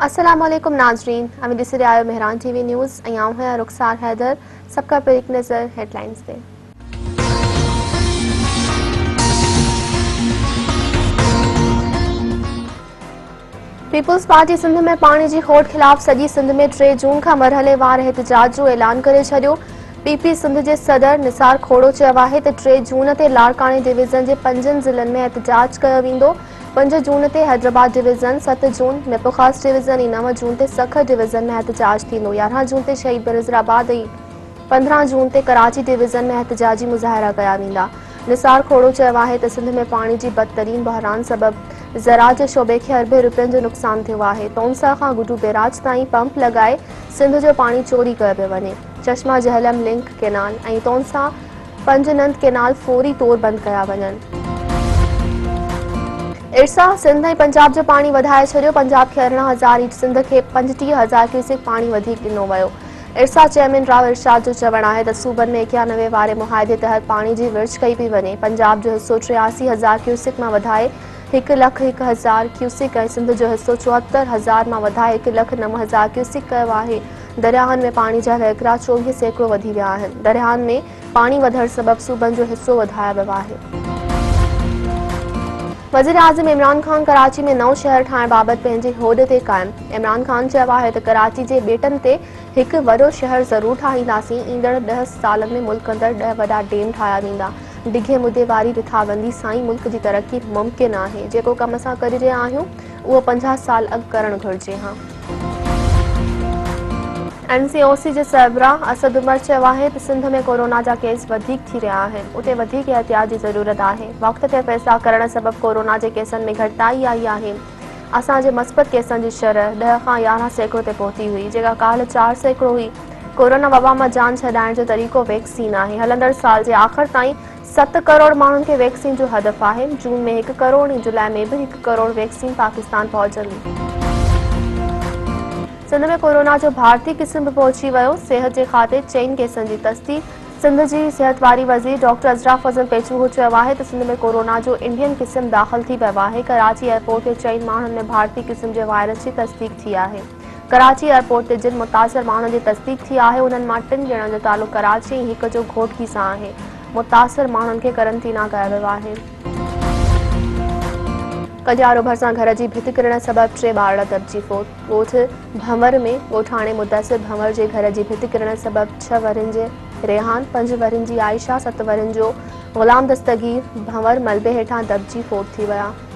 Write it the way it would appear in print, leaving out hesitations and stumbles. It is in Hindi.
अस्सलामुअलैकुम नाजरीन, अमी ॾिसी रहिया आहियो मेहरान टीवी न्यूज़ ऐं आऊं आहियां रुखसार हैदर। सभ खां पहिरीं हिकु नज़र हेडलाइंस ते। पीपल्स पार्टी सिंध में पानी जी खोट ख़िलाफ़ सॼी सिंध में 3 जून खां मरहले-वार एहतजाज जो ऐलान करे छॾियो। पीपी सिंध जे सदर निसार खोड़ो चयो आहे त 3 जून ते लाड़काने डिवीज़न जे 5 ज़िलनि में एहतजाज कयो वेंदो। 5 जून ते हैदराबाद डिवीज़न, 7 जून मिपखास डिवीज़न ऐं 9 जून ते सखर डिवीज़न में एहतजाज थींदो। 11 जून ते शहीद बेनज़ीराबाद ऐं 15 जून ते कराची डिवीज़न में एहतजाजी मुज़ाहिरा कया वेंदा। निसार खोड़ो चयो आहे त सिंध में पाणी जी बदतरीन बहरान सबबि ज़राअत जे शोबे खे अरबें रुपयनि जो नुक़सान थियो आहे। तौंसा खां गुडू बैराज ताईं पंप लॻाए सिंध जो पाणी चोरी कयो पियो वञे। चश्मा जहलम लिंक केनाल ऐं तौंसा पंजनंद केनाल फौरी तौर बंदि कया वञनि। इरसा सिंध ऐं पंजाब जो पाणी वधाए छॾियो। पंजाब खे 18,000 ऐं सिंध खे 35,000 क्यूसेक पाणी वधीक ॾिनो वियो। इरसा चेयरमैन राव इरशाद जो चवणु आहे त सूबनि में 91 वारे मुआहदे तहत पाणी जी विर्छ कई पई वञे। पंजाब जो हिसो 83,000 क्यूसेक मां वधाए 1,01,000 क्यूसेक ऐं सिंध जो हिसो 74,000 मां वधाए 1,09,000 क्यूसेक कयो आहे। दरियाहनि में पाणी जा वहिकिरा 24% वधी विया आहिनि। दरियाहनि में पाणी वधण सबबि सूबनि जो हिसो वधायो वियो आहे। वज़ीर आज़म इमरान ख़ान कराची में नओं शहर ठाहिण बाबति पंहिंजे होद ते क़ाइमु। इमरान ख़ान चयो आहे त कराची जे ॿेटनि ते हिकु वॾो शहर ज़रूरु ठाहींदासीं। ईंदड़ 10 सालनि में मुल्क अंदरि 10 वॾा डेम ठाहिया वेंदा। डिघे मुदे वारी रिथाबंदी सां ई मुल्क जी तरक़ी मुमकिन आहे। जेको कम असां करे रहिया आहियूं उहो 50 साल अॻु करणु घुरिजे हा। NCOC जे सरबराह असद उमर चयो आहे त सिंध में कोरोना जा केस वधीक थी रहिया आहिनि। उते वधीक एहतियात जी ज़रूरत आहे। वक़्त ते फ़ैसिला करण सबबि कोरोना जे केसनि में घटिताई आई आहे। असांजे मस्बत केसनि जी शरह 10 खां 11% ते पहुती हुई, जेका काल्ह 4% हुई। कोरोना वबा मां जान छॾाइण जो तरीक़ो वैक्सीन आहे। हलंदड़ साल जे आख़िर ताईं 7 करोड़ माण्हुनि खे वैक्सीन जो हदफ़ आहे। जून में 1 करोड़ ऐं जुलाई में बि 1 करोड़ वैक्सीन पाकिस्तान पहुचंदी। सिंध में कोरोना जो भारतीय क़िस्म बि पहुची वियो। सिहत जे खाते 4 केसनि जी तस्दीक़। सिंध जी सिहत वारी वज़ीर डॉक्टर अज़रा फज़ल पेचूहो चयो आहे त सिंध में कोरोना जो इंडियन क़िस्म दाख़िल थी पियो आहे। कराची एयरपोर्ट ते 4 माण्हुनि में भारतीय क़िस्म जे वायरस जी तस्दीक़ थी आहे। कराची एयरपोर्ट ते जिन मुतासिर माण्हुनि जी तस्दीक़ थी आहे उन्हनि मां 3 ॼणनि जो तालुक़ कराची ऐं 1 जो घोटकी सां आहे। मुतासिर माण्हुनि खे क्वारंटीना कयो वियो आहे। कजारो भरिसां घर जी भिति किरण सबबि 3 ॿार दॿिजी फोत। ॻोठ भंवर में ॻोठाणे मुदसिर भंवर जे घर जी भिति किरण सबबि 6 वरनि जे रेहान, 5 वरनि जी आयशा, 7 वरनि जो ग़ुलाम दस्तगीर भंवर मलबे हेठां दॿिजी फोत थी विया।